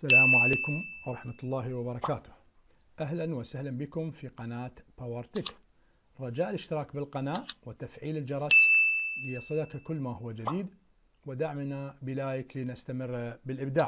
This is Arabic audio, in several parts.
السلام عليكم ورحمة الله وبركاته. أهلا وسهلا بكم في قناة باور تك. رجاء الاشتراك بالقناة وتفعيل الجرس ليصلك كل ما هو جديد، ودعمنا بلايك لنستمر بالإبداع.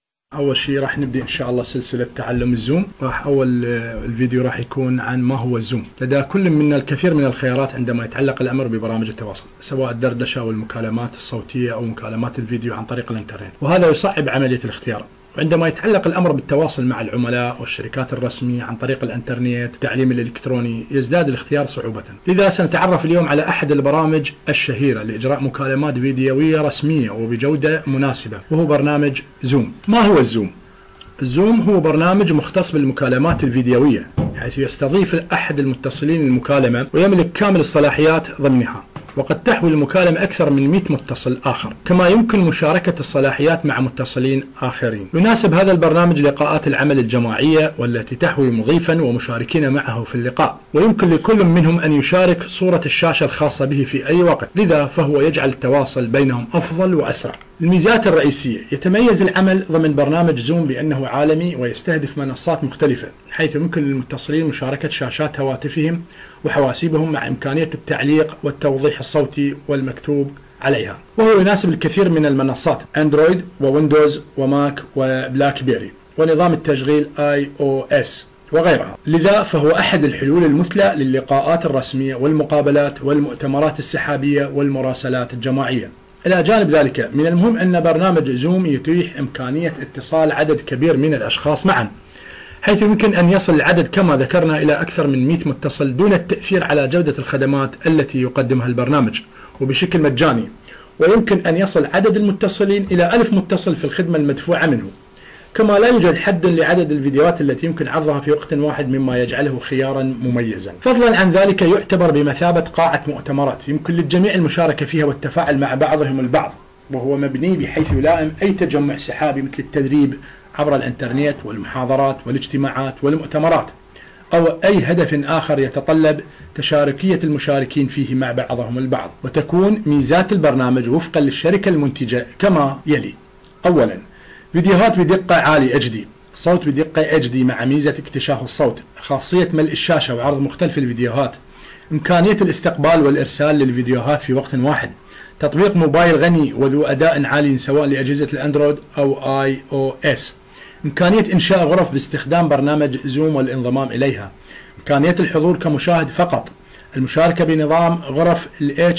أول شيء راح نبدأ إن شاء الله سلسلة تعلم الزوم. أول الفيديو راح يكون عن ما هو الزوم. لدى كل منا الكثير من الخيارات عندما يتعلق الأمر ببرامج التواصل، سواء الدردشة أو المكالمات الصوتية أو مكالمات الفيديو عن طريق الإنترنت، وهذا يصعب عملية الاختيار. وعندما يتعلق الأمر بالتواصل مع العملاء والشركات الرسمية عن طريق الإنترنت والتعليم الإلكتروني يزداد الاختيار صعوبة. لذا سنتعرف اليوم على أحد البرامج الشهيرة لإجراء مكالمات فيديوية رسمية وبجودة مناسبة، وهو برنامج زوم. ما هو الزوم؟ الزوم هو برنامج مختص بالمكالمات الفيديوية، حيث يستضيف أحد المتصلين المكالمة ويملك كامل الصلاحيات ضمنها، وقد تحوي المكالمة أكثر من 100 متصل آخر، كما يمكن مشاركة الصلاحيات مع متصلين آخرين. يناسب هذا البرنامج لقاءات العمل الجماعية والتي تحوي مضيفا ومشاركين معه في اللقاء، ويمكن لكل منهم أن يشارك صورة الشاشة الخاصة به في أي وقت، لذا فهو يجعل التواصل بينهم أفضل وأسرع. الميزات الرئيسية: يتميز العمل ضمن برنامج زوم بأنه عالمي ويستهدف منصات مختلفة، حيث يمكن للمتصلين مشاركة شاشات هواتفهم وحواسيبهم مع إمكانية التعليق والتوضيح الصوتي والمكتوب عليها، وهو يناسب الكثير من المنصات أندرويد وويندوز وماك وبلاك بيري ونظام التشغيل iOS وغيرها. لذا فهو أحد الحلول المثلى للقاءات الرسمية والمقابلات والمؤتمرات السحابية والمراسلات الجماعية. إلى جانب ذلك، من المهم أن برنامج زوم يتيح إمكانية اتصال عدد كبير من الأشخاص معا، حيث يمكن أن يصل العدد كما ذكرنا إلى أكثر من 100 متصل دون التأثير على جودة الخدمات التي يقدمها البرنامج، وبشكل مجاني. ويمكن أن يصل عدد المتصلين إلى 1000 متصل في الخدمة المدفوعة منه. كما لا يوجد حد لعدد الفيديوهات التي يمكن عرضها في وقت واحد، مما يجعله خيارا مميزا. فضلا عن ذلك، يعتبر بمثابة قاعة مؤتمرات يمكن للجميع المشاركة فيها والتفاعل مع بعضهم البعض، وهو مبني بحيث يلائم أي تجمع سحابي مثل التدريب عبر الإنترنت والمحاضرات والاجتماعات والمؤتمرات، أو أي هدف آخر يتطلب تشاركية المشاركين فيه مع بعضهم البعض. وتكون ميزات البرنامج وفقا للشركة المنتجة كما يلي: أولا، فيديوهات بدقة عالية HD، صوت بدقة HD مع ميزة اكتشاف الصوت، خاصية ملء الشاشة وعرض مختلف الفيديوهات، إمكانية الاستقبال والإرسال للفيديوهات في وقت واحد، تطبيق موبايل غني وذو أداء عالي سواء لأجهزة الأندرويد أو iOS، إمكانية إنشاء غرف باستخدام برنامج زوم والانضمام إليها، إمكانية الحضور كمشاهد فقط، المشاركة بنظام غرف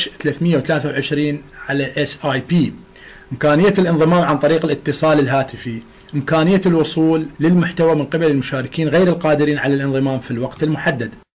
H323 على SIP، إمكانية الانضمام عن طريق الاتصال الهاتفي، إمكانية الوصول للمحتوى من قبل المشاركين غير القادرين على الانضمام في الوقت المحدد.